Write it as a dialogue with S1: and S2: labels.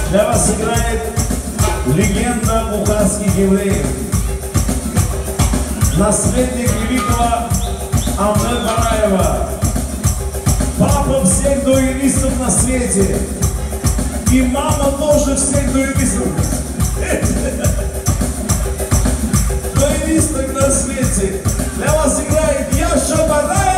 S1: Для вас играет легенда бухарских евреев, наследник великого Амре Бараева, папа всех дуэлистов на свете, и мама тоже всех дуэлистов. Дуэлистов на свете. Для вас играет Яша Бараев.